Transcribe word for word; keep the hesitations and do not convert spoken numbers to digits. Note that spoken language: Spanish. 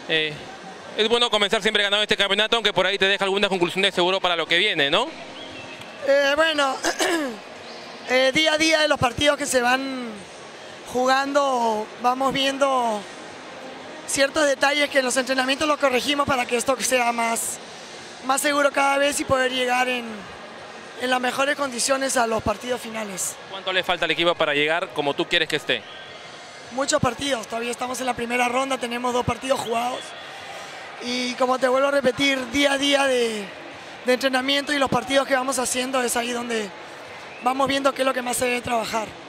Eh, es bueno comenzar siempre ganando este campeonato, aunque por ahí te deja algunas conclusiones seguro para lo que viene, ¿no? Eh, bueno, eh, día a día de los partidos que se van jugando, vamos viendo ciertos detalles que en los entrenamientos los corregimos para que esto sea más, más seguro cada vez y poder llegar en, en las mejores condiciones a los partidos finales. ¿Cuánto le falta al equipo para llegar como tú quieres que esté? Muchos partidos, todavía estamos en la primera ronda, tenemos dos partidos jugados y como te vuelvo a repetir, día a día de, de entrenamiento y los partidos que vamos haciendo es ahí donde vamos viendo qué es lo que más se debe trabajar.